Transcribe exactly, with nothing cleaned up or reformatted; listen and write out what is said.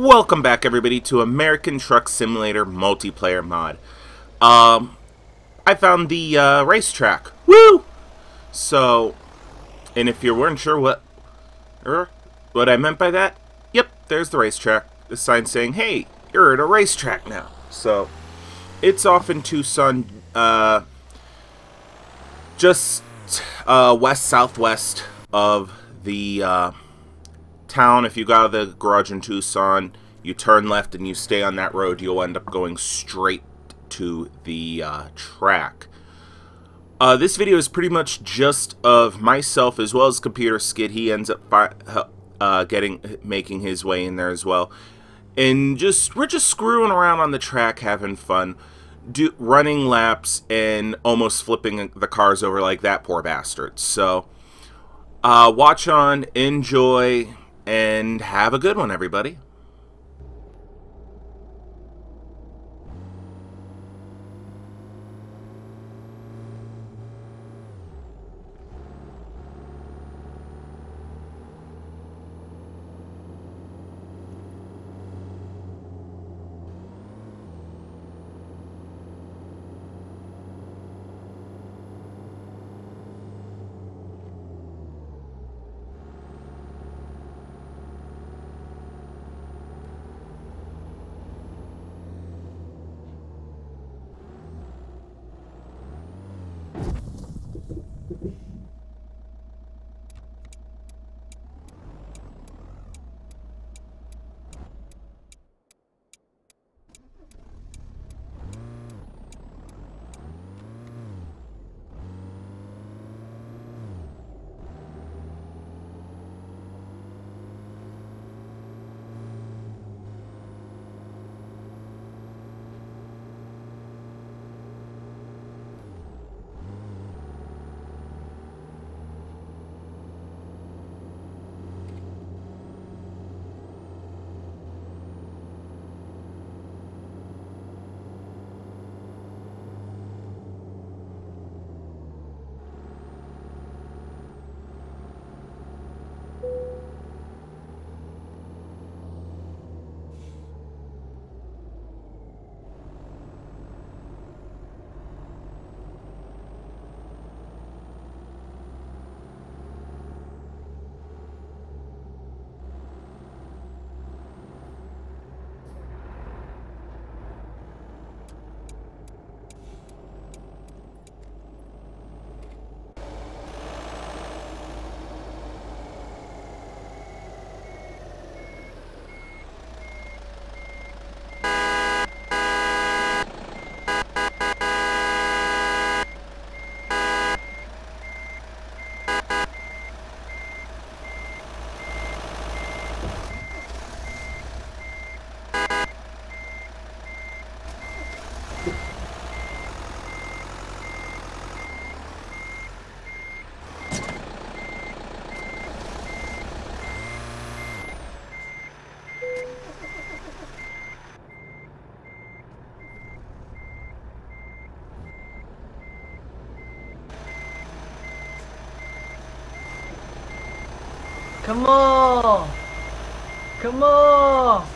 Welcome back, everybody, to American Truck Simulator multiplayer mod. Um, I found the uh, racetrack. Woo! So, and if you weren't sure what, er, what I meant by that, yep, there's the racetrack. The sign saying, "Hey, you're at a racetrack now." So, it's off in Tucson, uh, just uh, west southwest of the. Uh, town. If you go out of the garage in Tucson, you turn left and you stay on that road, you'll end up going straight to the uh, track. Uh, this video is pretty much just of myself as well as Computer Skid. He ends up fi uh, getting making his way in there as well, and just we're just screwing around on the track, having fun, do running laps and almost flipping the cars over like that poor bastard. So uh, watch on, enjoy, and have a good one, everybody. Come on! Come on!